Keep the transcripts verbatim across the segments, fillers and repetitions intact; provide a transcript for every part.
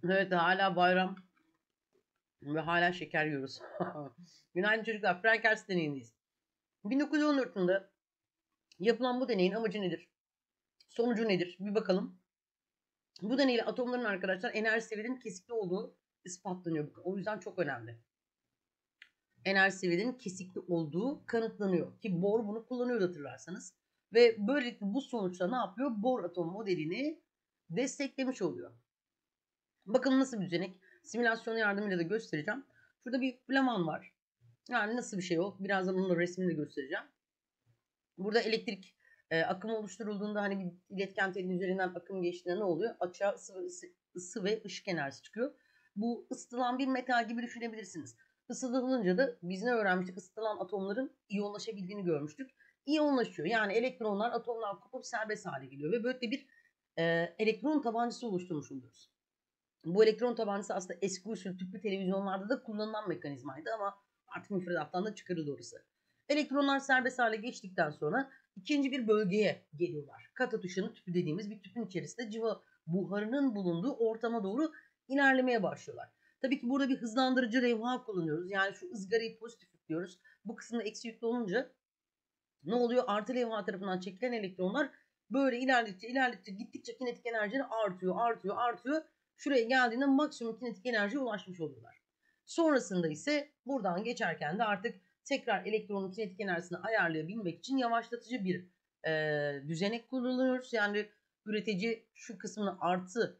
Evet, hala bayram ve hala şeker yiyoruz. Günaydın çocuklar. Frankers deneyindeyiz. bin dokuz yüz on dört yılında yapılan bu deneyin amacı nedir? Sonucu nedir? Bir bakalım. Bu deneyle atomların arkadaşlar enerji seviyelerinin kesikli olduğu ispatlanıyor. O yüzden çok önemli. Enerji seviyelerinin kesikli olduğu kanıtlanıyor. Ki Bohr bunu kullanıyor hatırlarsanız. Ve böylelikle bu sonuçta ne yapıyor? Bohr atom modelini desteklemiş oluyor. Bakalım nasıl bir düzenek? Simülasyon yardımıyla da göstereceğim. Şurada bir flaman var. Yani nasıl bir şey o? Birazdan onun da resmini de göstereceğim. Burada elektrik e, akımı oluşturulduğunda hani bir iletken telin üzerinden akım geçtiğinde ne oluyor? Açığa ısı, ısı, ısı ve ışık enerjisi çıkıyor. Bu ısıtılan bir metal gibi düşünebilirsiniz. Isıtılınca da biz ne öğrenmiştik? Isıtılan atomların iyonlaşabildiğini görmüştük. İyonlaşıyor. Yani elektronlar atomlar kopup serbest hale geliyor ve böyle bir e, elektron tabancası oluşturmuş oluyoruz. Bu elektron tabancası aslında eski usul tüplü televizyonlarda da kullanılan mekanizmaydı ama artık müfredattan da çıkarıldı orası. Elektronlar serbest hale geçtikten sonra ikinci bir bölgeye geliyorlar. Katot ışını tüpü dediğimiz bir tüpün içerisinde civa buharının bulunduğu ortama doğru ilerlemeye başlıyorlar. Tabii ki burada bir hızlandırıcı levha kullanıyoruz. Yani şu ızgarayı pozitif yüklüyoruz. Bu kısımda eksi yüklü olunca ne oluyor? Artı levha tarafından çekilen elektronlar böyle ilerledikçe ilerledikçe gittikçe kinetik enerjileri artıyor, artıyor, artıyor. Şuraya geldiğinde maksimum kinetik enerjiye ulaşmış oluyorlar. Sonrasında ise buradan geçerken de artık tekrar elektronun kinetik enerjisini ayarlayabilmek için yavaşlatıcı bir e, düzenek kullanıyoruz. Yani üretici şu kısmını artı,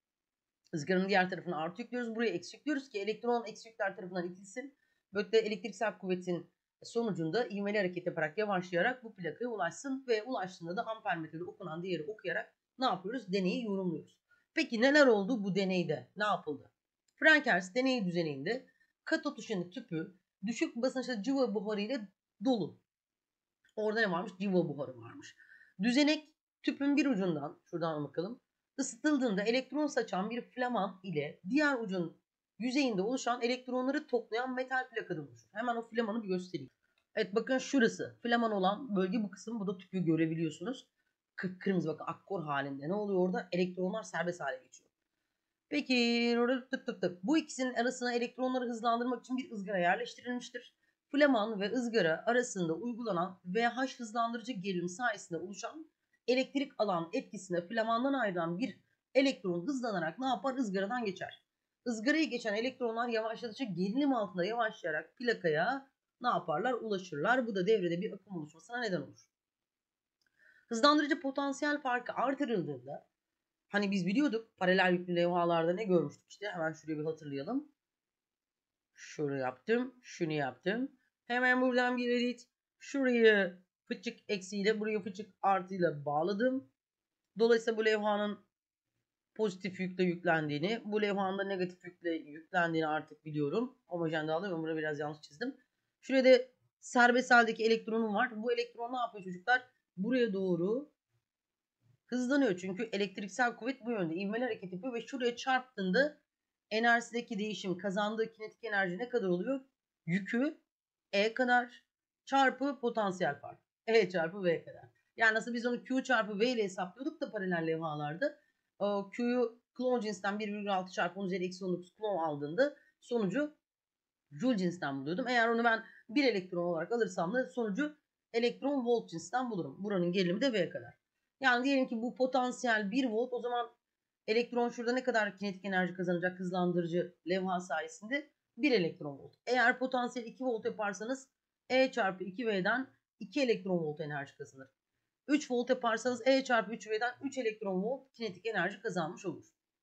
ızgaranın diğer tarafına artı yüklüyoruz. Buraya eksi yüklüyoruz ki elektron eksi yükler tarafından itilsin. Böylelikle elektriksel kuvvetin sonucunda ivmeli hareket yaparak yavaşlayarak bu plakaya ulaşsın ve ulaştığında da amper metodu okunan değeri okuyarak ne yapıyoruz? Deneyi yorumluyoruz. Peki neler oldu bu deneyde? Ne yapıldı? Frankers deney düzeninde katot ışını tüpü düşük basınçta civa buharı ile dolu. Orada ne varmış? Civa buharı varmış. Düzenek tüpün bir ucundan, şuradan bakalım, ısıtıldığında elektron saçan bir flaman ile diğer ucun yüzeyinde oluşan elektronları toplayan metal plakadan oluşur. Hemen o flamanı bir göstereyim. Evet, bakın şurası. Flaman olan bölge bu kısım. Bu da tüpü görebiliyorsunuz. Kıpkırmızı, bakın akkor halinde. Ne oluyor orada? Elektronlar serbest hale geçiyor. Peki tık tık tık. Bu ikisinin arasına elektronları hızlandırmak için bir ızgara yerleştirilmiştir. Flaman ve ızgara arasında uygulanan V H hızlandırıcı gerilim sayesinde oluşan elektrik alan etkisine flamandan ayrılan bir elektron hızlanarak ne yapar? Izgaradan geçer. Izgarayı geçen elektronlar yavaşladıkça gerilim altında yavaşlayarak plakaya ne yaparlar? Ulaşırlar. Bu da devrede bir akım oluşmasına neden olur. Hızlandırıcı potansiyel farkı artırıldığında, hani biz biliyorduk paralel yüklü levhalarda ne görmüştük işte, hemen şuraya bir hatırlayalım. Şunu yaptım, şunu yaptım. Hemen buradan bir edit. Şurayı fıçık eksiyle, burayı fıçık artıyla bağladım. Dolayısıyla bu levhanın pozitif yükle yüklendiğini, bu levhanın da negatif yükle yüklendiğini artık biliyorum. Homojen dağılım, ben burada biraz yanlış çizdim. Şuraya da serbest haldeki elektronum var. Bu elektron ne yapıyor çocuklar? Buraya doğru hızlanıyor. Çünkü elektriksel kuvvet bu yönde ivmeli hareket yapıyor ve şuraya çarptığında enerjisideki değişim, kazandığı kinetik enerji ne kadar oluyor? Yükü E kadar çarpı potansiyel fark. E çarpı V kadar. Yani nasıl biz onu Q çarpı V ile hesaplıyorduk da paralel levhalarda. O Q'yu klon cinsten bir virgül altı çarpı on üzeri eksi on dokuz klon aldığında sonucu Joule cinsten buluyordum. Eğer onu ben bir elektron olarak alırsam da sonucu elektron volt cinsten bulurum. Buranın gerilimi de V kadar. Yani diyelim ki bu potansiyel bir volt, o zaman elektron şurada ne kadar kinetik enerji kazanacak hızlandırıcı levha sayesinde? bir elektron volt. Eğer potansiyel iki volt yaparsanız E çarpı iki V'den iki elektron volt enerji kazanır. üç volt yaparsanız E çarpı üç V'den üç elektron volt kinetik enerji kazanmış olur.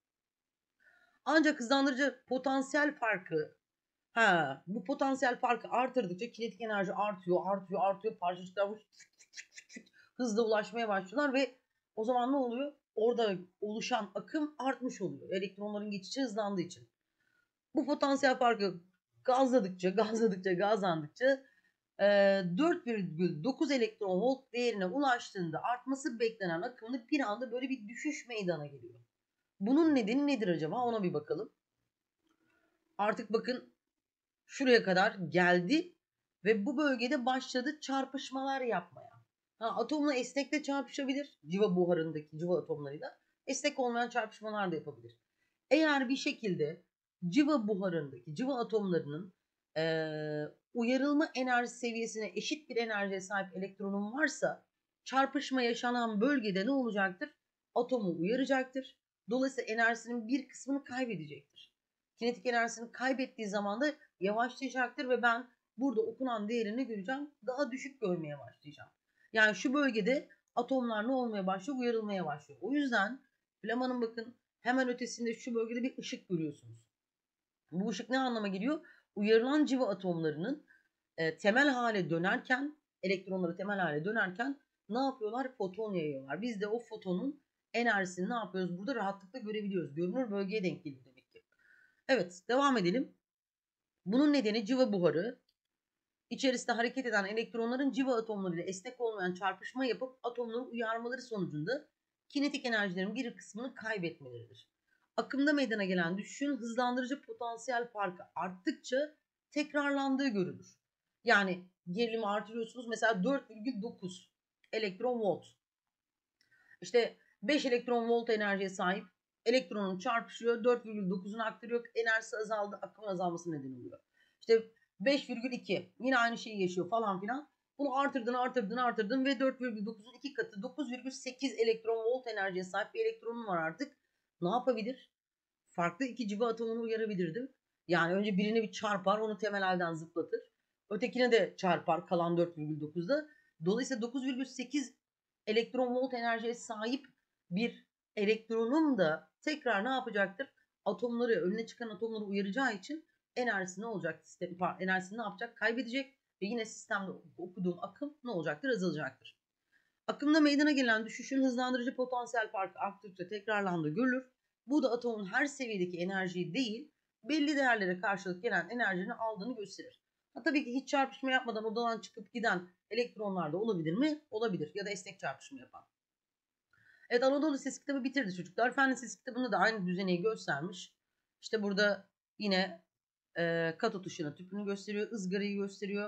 Ancak hızlandırıcı potansiyel farkı, ha, bu potansiyel farkı artırdıkça kinetik enerji artıyor, artıyor, artıyor. Parçacıklar hızla ulaşmaya başlıyorlar ve o zaman ne oluyor? Orada oluşan akım artmış oluyor. Elektronların geçişi hızlandığı için. Bu potansiyel farkı gazladıkça, gazladıkça, gazlandıkça dört virgül dokuz elektron volt değerine ulaştığında artması beklenen akımda bir anda böyle bir düşüş meydana geliyor. Bunun nedeni nedir acaba? Ona bir bakalım. Artık bakın şuraya kadar geldi ve bu bölgede başladı çarpışmalar yapmaya. Ha, atomla esnekle çarpışabilir. Civa buharındaki civa atomlarıyla. Esnek olmayan çarpışmalar da yapabilir. Eğer bir şekilde civa buharındaki civa atomlarının e, uyarılma enerji seviyesine eşit bir enerjiye sahip elektronun varsa çarpışma yaşanan bölgede ne olacaktır? Atomu uyaracaktır. Dolayısıyla enerjisinin bir kısmını kaybedecektir. Kinetik enerjisini kaybettiği zaman da yavaşlayacaktır ve ben burada okunan değerini göreceğim. Daha düşük görmeye başlayacağım. Yani şu bölgede atomlar ne olmaya başlıyor? Uyarılmaya başlıyor. O yüzden Flaman'ın bakın hemen ötesinde şu bölgede bir ışık görüyorsunuz. Bu ışık ne anlama geliyor? Uyarılan civa atomlarının e, temel hale dönerken, elektronları temel hale dönerken ne yapıyorlar? Foton yayıyorlar. Biz de o fotonun enerjisini ne yapıyoruz? Burada rahatlıkla görebiliyoruz. Görünür bölgeye denk geliyor demek ki. Evet, devam edelim. Bunun nedeni civa buharı. İçerisinde hareket eden elektronların civa atomlarıyla esnek olmayan çarpışma yapıp atomları uyarmaları sonucunda kinetik enerjilerin bir kısmını kaybetmeleridir. Akımda meydana gelen düşüşün hızlandırıcı potansiyel farkı arttıkça tekrarlandığı görülür. Yani gerilimi artırıyorsunuz. Mesela dört virgül dokuz elektron volt. İşte beş elektron volt enerjiye sahip elektronun çarpışıyor. dört virgül dokuzunu aktarıyor. Enerjisi azaldı. Akım azalması neden oluyor. İşte beş virgül iki yine aynı şeyi yaşıyor falan filan. Bunu artırdın artırdın artırdın ve dört virgül dokuzun iki katı dokuz virgül sekiz elektron volt enerjiye sahip bir elektronun var artık. Ne yapabilir? Farklı iki civa atomunu uyarabilirdim. Yani önce birini bir çarpar, onu temel halden zıplatır. Ötekine de çarpar kalan dört virgül dokuzda. Dolayısıyla dokuz virgül sekiz elektron volt enerjiye sahip bir elektronun da tekrar ne yapacaktır? Atomları, önüne çıkan atomları uyaracağı için enerjisi ne olacak? Sistem, enerjisini ne yapacak? Kaybedecek ve yine sistemde okuduğum akım ne olacaktır? Azalacaktır. Akımda meydana gelen düşüşün hızlandırıcı potansiyel farkı arttıkça tekrarlandığı görülür. Bu da atomun her seviyedeki enerjiyi değil, belli değerlere karşılık gelen enerjinin aldığını gösterir. Ha, tabii ki hiç çarpışma yapmadan odadan çıkıp giden elektronlar da olabilir mi? Olabilir. Ya da esnek çarpışma yapan. Evet, Anadolu Lisesi kitabı bitirdi çocuklar. Fen Lisesi kitabında da aynı düzeneyi göstermiş. İşte burada yine e, katot ışını tüpünü gösteriyor, ızgarayı gösteriyor.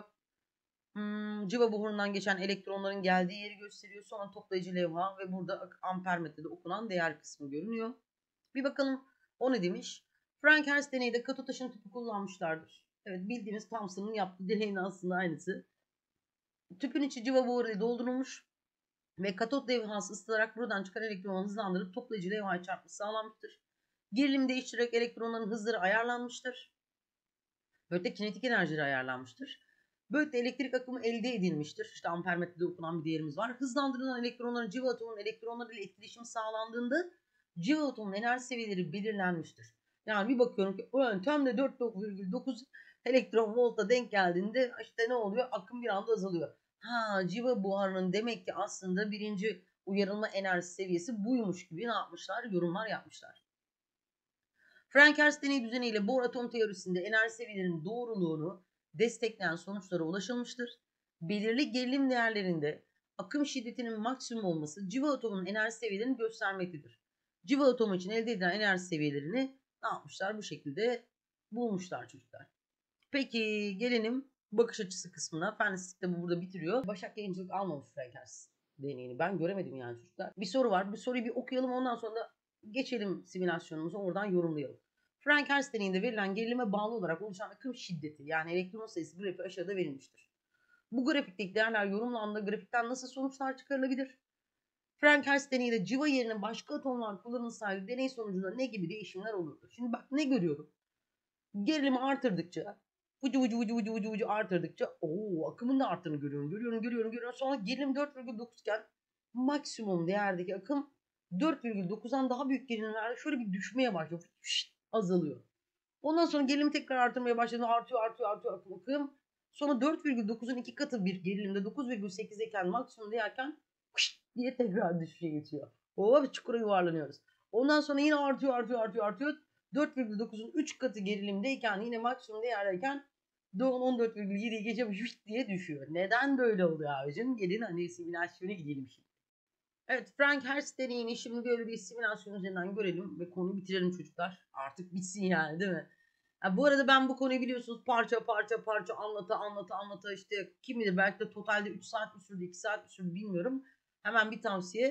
Hmm, civa buharından geçen elektronların geldiği yeri gösteriyor. Sonra toplayıcı levha ve burada amper metrede okunan değer kısmı görünüyor. Bir bakalım o ne demiş. Frank Hertz deneyde katot ışın tüpü kullanmışlardır. Evet, bildiğimiz Thomson'ın yaptığı deneyin aslında aynısı. Tüpün içi civa buharıyla doldurulmuş ve katot levhası ısıtılarak buradan çıkan elektronu hızlandırıp toplayıcı levhaya çarpması sağlanmıştır. Gerilim değiştirerek elektronların hızları ayarlanmıştır. Böylelikle kinetik enerjileri ayarlanmıştır. Böylelikle elektrik akımı elde edilmiştir. İşte ampermetrede okunan bir değerimiz var. Hızlandırılan elektronların civa atomunun elektronları ile etkileşimi sağlandığında civa atomunun enerji seviyeleri belirlenmiştir. Yani bir bakıyorum ki o yöntemde dört virgül dokuz elektron volta denk geldiğinde işte ne oluyor? Akım bir anda azalıyor. Ha, civa buharının demek ki aslında birinci uyarılma enerji seviyesi buymuş gibi ne yapmışlar? Yorumlar yapmışlar. Frank Hertz deney düzeniyle Bohr atom teorisinde enerji seviyelerinin doğruluğunu destekleyen sonuçlara ulaşılmıştır. Belirli gerilim değerlerinde akım şiddetinin maksimum olması civa atomunun enerji seviyelerini göstermektedir. Civa atomu için elde edilen enerji seviyelerini ne yapmışlar? Bu şekilde bulmuşlar çocuklar. Peki gelelim bakış açısı kısmına. Fen Lisesi kitabı burada bitiriyor. Başak Yayıncılık almamış Frank Hertz deneyini. Ben göremedim yani çocuklar. Bir soru var. Bir soruyu bir okuyalım, ondan sonra da geçelim simülasyonumuza, oradan yorumlayalım. Frank Hertz deneyinde verilen gerilime bağlı olarak oluşan akım şiddeti yani elektron sayısı grafiği aşağıda verilmiştir. Bu grafikteki değerler yorumlandığı grafikten nasıl sonuçlar çıkarılabilir? Frank Hertz deneyinde civa yerine başka atomlar kullanılsaydı deney sonucunda ne gibi değişimler olurdu? Şimdi bak ne görüyorum? Gerilimi artırdıkça, vucu vucu vucu vucu vucu vucu artırdıkça ooo akımın da arttığını görüyorum. Görüyorum, görüyorum, görüyorum. Sonra gerilim dört virgül dokuz iken maksimum değerdeki akım dört virgül dokuzdan daha büyük gerilimlerde şöyle bir düşmeye başlıyor. Şşt, azalıyor. Ondan sonra gerilim tekrar artırmaya başladı. Artıyor, artıyor, artıyor akım akım. Sonra dört virgül dokuzun iki katı bir gerilimde dokuz virgül sekiz iken maksimum değerken şşt diye tekrar düşüşe geçiyor. Oo, çukura yuvarlanıyoruz. Ondan sonra yine artıyor, artıyor, artıyor, artıyor. dört virgül dokuzun üç katı gerilimdeyken yine maksimum değerdeyken on dört virgül yediye geçip şşt diye düşüyor. Neden böyle oluyor abicim? Gelin hani simülasyona gidelim şimdi. Evet, Frank Hertz deneyini şimdi böyle bir simülasyon üzerinden görelim ve konuyu bitirelim çocuklar. Artık bitsin yani, değil mi? Ha, bu arada ben bu konuyu biliyorsunuz parça parça parça anlata anlata anlata işte kim bilir belki de totalde üç saat mi sürdü iki saat mi sürdü bilmiyorum. Hemen bir tavsiye.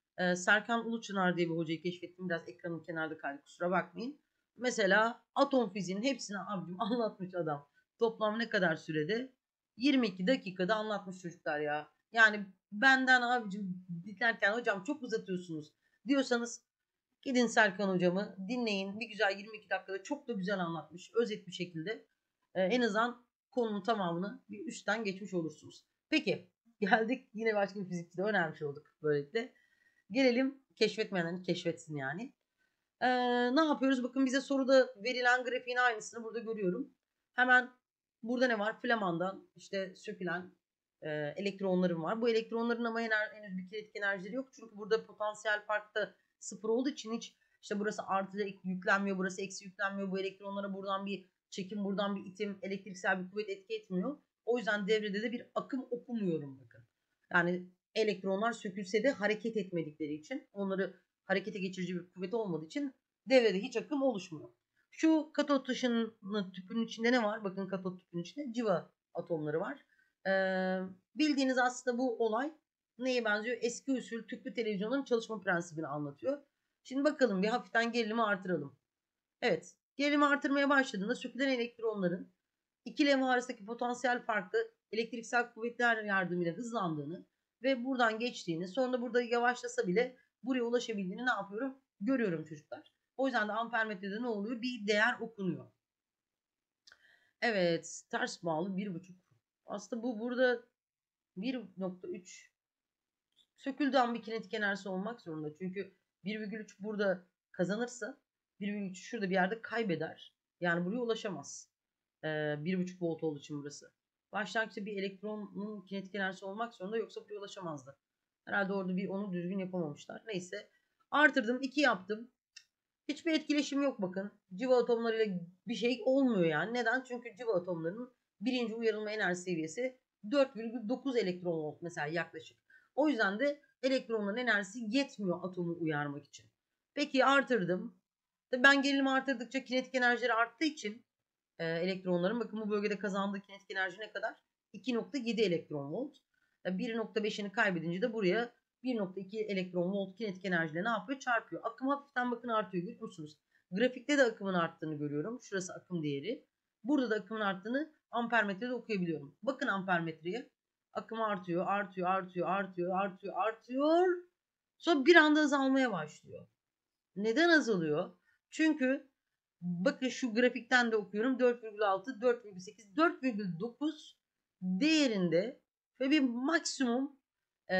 Ee, Serkan Uluçınar diye bir hocayı keşfettim. Biraz ekranın kenarda kaydı, kusura bakmayın. Mesela atom fiziğinin hepsini abicim anlatmış adam. Toplam ne kadar sürede? yirmi iki dakikada anlatmış çocuklar ya. Yani benden abicim dinlerken hocam çok uzatıyorsunuz diyorsanız gidin Serkan hocamı dinleyin. Bir güzel yirmi iki dakikada çok da güzel anlatmış. Özet bir şekilde. Ee, en azından konunun tamamını bir üstten geçmiş olursunuz. Peki geldik yine başka bir fizikçi de önermiş olduk böylelikle. Gelelim keşfetmeyenlerin keşfetsin yani. Ee, ne yapıyoruz? Bakın bize soruda verilen grafiğin aynısını burada görüyorum. Hemen burada ne var? Flaman'dan işte sökülen e, elektronlarım var. Bu elektronların ama henüz bir kinetik enerjileri yok. Çünkü burada potansiyel farkta sıfır olduğu için hiç işte burası artı yüklenmiyor, burası eksi yüklenmiyor. Bu elektronlara buradan bir çekim, buradan bir itim, elektriksel bir kuvvet etki etmiyor. O yüzden devrede de bir akım okumuyorum bakın. Yani elektronlar sökülse de hareket etmedikleri için, onları harekete geçirici bir kuvvet olmadığı için devrede hiç akım oluşmuyor. Şu katot taşının tüpünün içinde ne var? Bakın katot tüpünün içinde civa atomları var. Ee, bildiğiniz aslında bu olay neye benziyor? Eski usul tüplü televizyonun çalışma prensibini anlatıyor. Şimdi bakalım bir hafiften gerilimi artıralım. Evet, gerilimi artırmaya başladığında sökülen elektronların iki levha arasındaki potansiyel farklı elektriksel kuvvetler yardımıyla hızlandığını ve buradan geçtiğini, sonra burada yavaşlasa bile buraya ulaşabildiğini ne yapıyorum? Görüyorum çocuklar. O yüzden de ampermetrede ne oluyor? Bir değer okunuyor. Evet, ters bağlı bir buçuk. Aslında bu burada bir nokta üç söküldüğü an bir kinetik enerjisi olmak zorunda. Çünkü bir virgül üç burada kazanırsa bir virgül üç şurada bir yerde kaybeder. Yani buraya ulaşamaz. Ee, bir buçuk volt olduğu için burası. Başlangıçta bir elektronun kinetik enerjisi olmak zorunda, yoksa buraya ulaşamazdı. Herhalde orada bir onu düzgün yapamamışlar. Neyse. Artırdım, iki yaptım. Hiçbir etkileşim yok bakın. Civa atomlarıyla bir şey olmuyor yani. Neden? Çünkü civa atomlarının birinci uyarılma enerji seviyesi dört virgül dokuz elektron volt mesela yaklaşık. O yüzden de elektronların enerjisi yetmiyor atomu uyarmak için. Peki artırdım. Tabii ben gerilimi artırdıkça kinetik enerjileri arttığı için e, elektronların, bakın bu bölgede kazandığı kinetik enerji ne kadar? iki nokta yedi elektron volt. E, bir nokta beşini kaybedince de buraya bir nokta iki elektron volt kinetik enerjiyle ne yapıyor? Çarpıyor. Akım hafiften bakın artıyor, görüyor musunuz? Grafikte de akımın arttığını görüyorum. Şurası akım değeri. Burada da akımın arttığını ampermetrede okuyabiliyorum. Bakın ampermetreye. Akım artıyor, artıyor, artıyor, artıyor, artıyor, artıyor. Sonra bir anda azalmaya başlıyor. Neden azalıyor? Çünkü bakın şu grafikten de okuyorum. dört virgül altı, dört virgül sekiz, dört virgül dokuz değerinde ve bir maksimum e,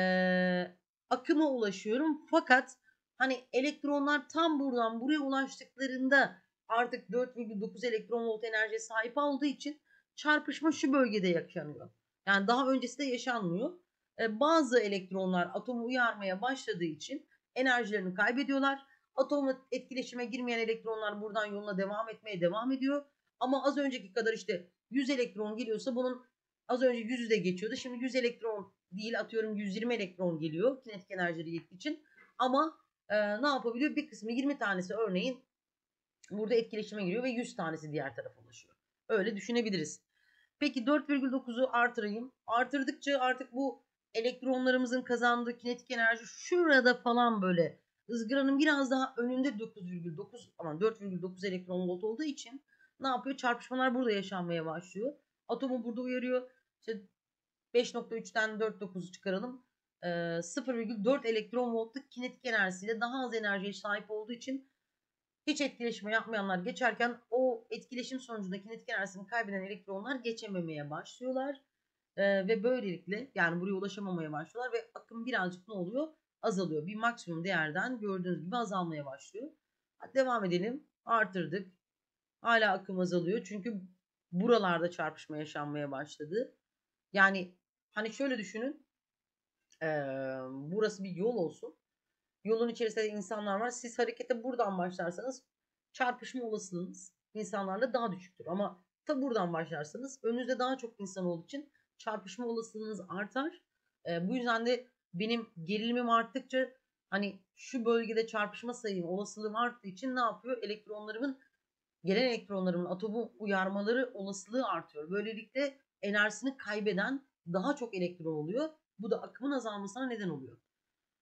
akıma ulaşıyorum. Fakat hani elektronlar tam buradan buraya ulaştıklarında artık dört virgül dokuz elektron volt enerjiye sahip olduğu için çarpışma şu bölgede yaşanıyor. Yani daha öncesinde yaşanmıyor. E, bazı elektronlar atomu uyarmaya başladığı için enerjilerini kaybediyorlar. Atomla etkileşime girmeyen elektronlar buradan yoluna devam etmeye devam ediyor. Ama az önceki kadar işte yüz elektron geliyorsa bunun az önce yüzü de geçiyordu. Şimdi yüz elektron değil, atıyorum yüz yirmi elektron geliyor kinetik enerjileri yettiği için. Ama e, ne yapabiliyor? Bir kısmı yirmi tanesi örneğin burada etkileşime giriyor ve yüz tanesi diğer tarafa ulaşıyor. Öyle düşünebiliriz. Peki dört virgül dokuzu artırayım. Artırdıkça artık bu elektronlarımızın kazandığı kinetik enerji şurada falan böyle ızgaranın biraz daha önünde dokuz virgül dokuz aman dört virgül dokuz elektron volt olduğu için ne yapıyor? Çarpışmalar burada yaşanmaya başlıyor. Atomu burada uyarıyor. İşte beş nokta üçten dört virgül dokuzu çıkaralım. Ee, sıfır virgül dört elektron voltluk kinetik enerjisiyle daha az enerjiye sahip olduğu için hiç etkileşime yapmayanlar geçerken o etkileşim sonucunda kinetik enerjisini kaybeden elektronlar geçememeye başlıyorlar. Ee, ve böylelikle yani buraya ulaşamamaya başlıyorlar ve akım birazcık ne oluyor? Azalıyor. Bir maksimum değerden gördüğünüz gibi azalmaya başlıyor. Hadi devam edelim. Artırdık. Hala akım azalıyor. Çünkü buralarda çarpışma yaşanmaya başladı. Yani hani şöyle düşünün. Ee, burası bir yol olsun. Yolun içerisinde insanlar var. Siz harekete buradan başlarsanız çarpışma olasılığınız insanlarla daha düşüktür. Ama ta buradan başlarsanız önünüzde daha çok insan olduğu için çarpışma olasılığınız artar. E, bu yüzden de benim gerilimim arttıkça hani şu bölgede çarpışma sayım olasılığım arttığı için ne yapıyor? Elektronlarımın gelen elektronlarımın atomu uyarmaları olasılığı artıyor. Böylelikle enerjisini kaybeden daha çok elektron oluyor. Bu da akımın azalmasına neden oluyor.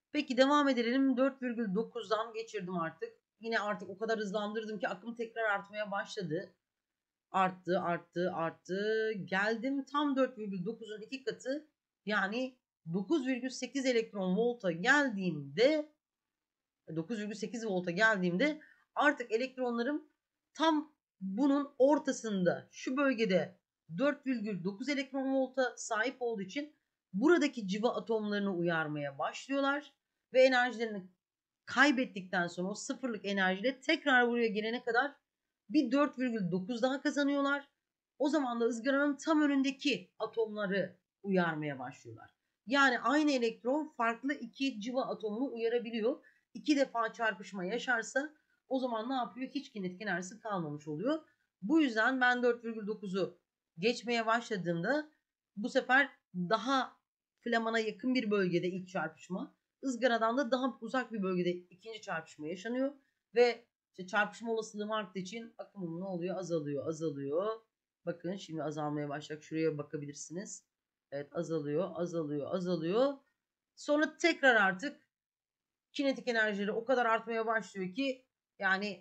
Peki devam edelim. dört virgül dokuzdan geçirdim artık. Yine artık o kadar hızlandırdım ki akım tekrar artmaya başladı. Arttı, arttı, arttı. Geldim tam dört virgül dokuzun iki katı, yani dokuz virgül sekiz elektron volta geldiğimde dokuz virgül sekiz volta geldiğimde artık elektronlarım tam bunun ortasında, şu bölgede dört virgül dokuz elektron volta sahip olduğu için buradaki civa atomlarını uyarmaya başlıyorlar ve enerjilerini kaybettikten sonra o sıfırlık enerjiyle tekrar buraya gelene kadar bir dört virgül dokuz daha kazanıyorlar. O zaman da ızgaranın tam önündeki atomları uyarmaya başlıyorlar. Yani aynı elektron farklı iki civa atomunu uyarabiliyor. İki defa çarpışma yaşarsa o zaman ne yapıyor? Hiç kinetik enerjisi kalmamış oluyor. Bu yüzden ben dört virgül dokuzu geçmeye başladığımda bu sefer daha flamana yakın bir bölgede ilk çarpışma, ızgaradan da daha uzak bir bölgede ikinci çarpışma yaşanıyor ve işte çarpışma olasılığım arttığı için akımım ne oluyor? Azalıyor, azalıyor. Bakın şimdi azalmaya başlayacak. Şuraya bakabilirsiniz. Evet, azalıyor, azalıyor, azalıyor. Sonra tekrar artık kinetik enerjileri o kadar artmaya başlıyor ki yani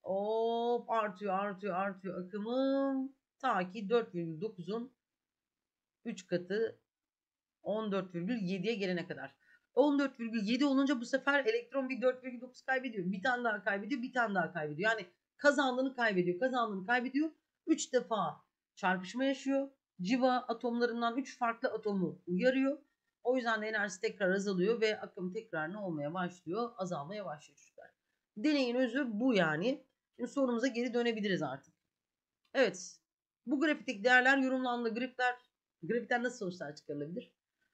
hop artıyor, artıyor, artıyor akımım. Ta ki dört virgül dokuzun üç katı on dört virgül yediye gelene kadar. on dört virgül yedi olunca bu sefer elektron bir dört virgül dokuz kaybediyor. Bir tane daha kaybediyor, bir tane daha kaybediyor. Yani kazandığını kaybediyor, kazandığını kaybediyor. üç defa çarpışma yaşıyor. Civa atomlarından üç farklı atomu uyarıyor. O yüzden de enerjisi tekrar azalıyor ve akım tekrar ne olmaya başlıyor? Azalmaya başlıyor çocuklar. Deneyin özü bu yani. Şimdi sorumuza geri dönebiliriz artık. Evet. Bu grafikteki değerler yorumlandı. Grafikler, grafikten nasıl sonuçlar çıkarılabilir?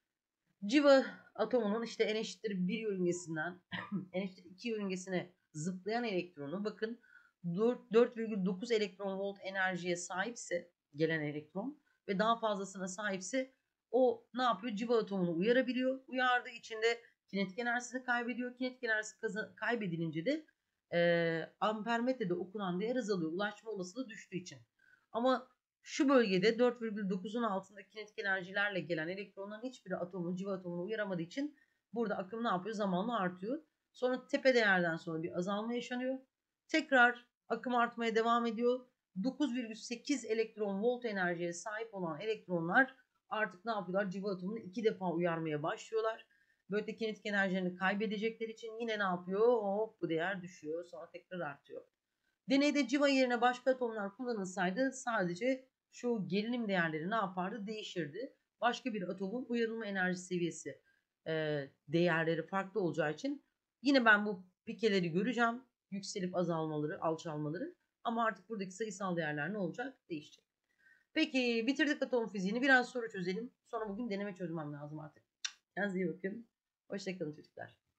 Civa atomunun işte n eşittir bir yörüngesinden n eşittir iki yörüngesine zıplayan elektronu, bakın dört virgül dokuz elektron volt enerjiye sahipse gelen elektron ve daha fazlasına sahipse o ne yapıyor? Civa atomunu uyarabiliyor. Uyardığı için de kinetik enerjisini kaybediyor. Kinetik enerjisi kaybedilince de e, ampermetrede okunan değer azalıyor. Ulaşma olasılığı düştüğü için. Ama şu bölgede dört virgül dokuzun altında kinetik enerjilerle gelen elektronların hiçbiri atomun, civa atomunu uyaramadığı için burada akım ne yapıyor? Zamanla artıyor. Sonra tepe değerden sonra bir azalma yaşanıyor. Tekrar akım artmaya devam ediyor. dokuz virgül sekiz elektron volt enerjiye sahip olan elektronlar artık ne yapıyorlar? Civa atomunu iki defa uyarmaya başlıyorlar. Böylece kinetik enerjilerini kaybedecekleri için yine ne yapıyor? Hop, bu değer düşüyor. Sonra tekrar artıyor. Deneyde civa yerine başka atomlar kullanılsaydı sadece şu gerilim değerleri ne yapardı? Değişirdi. Başka bir atomun uyarılma enerji seviyesi e, değerleri farklı olacağı için yine ben bu pikeleri göreceğim. Yükselip azalmaları, alçalmaları. Ama artık buradaki sayısal değerler ne olacak? Değişecek. Peki bitirdik atom fiziğini. Biraz soru çözelim. Sonra bugün deneme çözmem lazım artık. Kendinize iyi bakın. Hoşçakalın çocuklar.